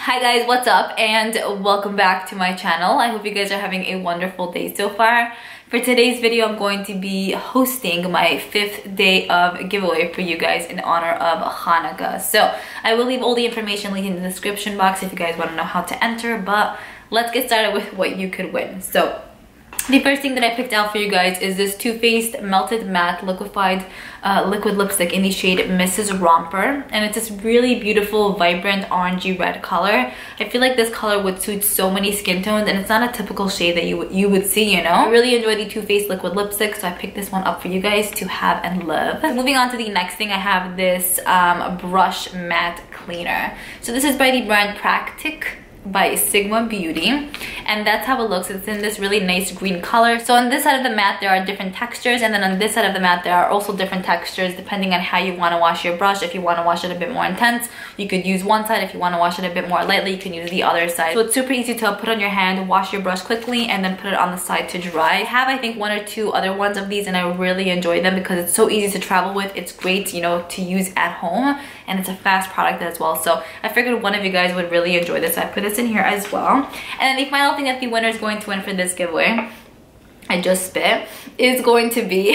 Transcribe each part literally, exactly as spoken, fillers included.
Hi guys, what's up and welcome back to my channel. I hope you guys are having a wonderful day so far. For today's video, I'm going to be hosting my fifth day of giveaway for you guys in honor of Chanukka. So I will leave all the information linked in the description box if you guys want to know how to enter, but let's get started with what you could win. So the first thing that I picked out for you guys is this Too Faced Melted Matte Liquefied uh, Liquid Lipstick in the shade Missus Romper. And it's this really beautiful, vibrant, orangey red color. I feel like this color would suit so many skin tones, and it's not a typical shade that you, you would see, you know? I really enjoy the Too Faced Liquid Lipstick, so I picked this one up for you guys to have and love. So moving on to the next thing, I have this um, Brush Matte Cleaner. So this is by the brand Practic by Sigma Beauty, and that's how it looks. It's in this really nice green color. So on this side of the mat there are different textures, and then on this side of the mat there are also different textures depending on how you want to wash your brush. If you want to wash it a bit more intense, you could use one side. If you want to wash it a bit more lightly, you can use the other side. So it's super easy to put on your hand, wash your brush quickly, and then put it on the side to dry. I have I think one or two other ones of these, and I really enjoy them because it's so easy to travel with. It's great, you know, to use at home, and it's a fast product as well. So I figured one of you guys would really enjoy this. I put this in here as well. And then the final thing that the winner is going to win for this giveaway, I just spit, is going to be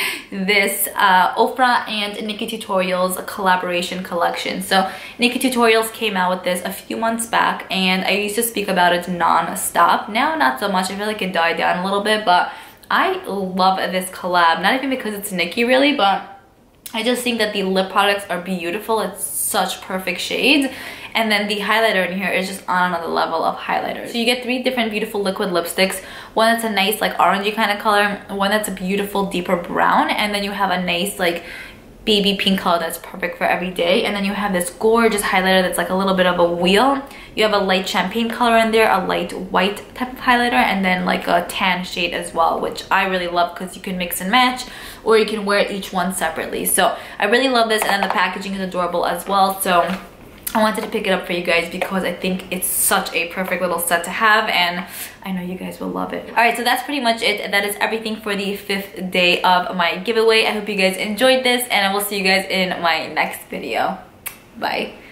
this uh, Ofra and Nikki Tutorials collaboration collection. So Nikki Tutorials came out with this a few months back, and I used to speak about it non-stop. Now not so much. I feel like it died down a little bit, but I love this collab. Not even because it's Nikki really, but I just think that the lip products are beautiful. It's such perfect shades. And then the highlighter in here is just on another level of highlighter. So you get three different beautiful liquid lipsticks. One that's a nice like orangey kind of color, one that's a beautiful deeper brown, and then you have a nice like baby pink color that's perfect for every day. And then you have this gorgeous highlighter that's like a little bit of a wheel. You have a light champagne color in there, a light white type of highlighter, and then like a tan shade as well, which I really love because you can mix and match, or you can wear each one separately. So I really love this, and then the packaging is adorable as well. So I wanted to pick it up for you guys because I think it's such a perfect little set to have, and I know you guys will love it. Alright, so that's pretty much it. That is everything for the fifth day of my giveaway. I hope you guys enjoyed this, and I will see you guys in my next video. Bye.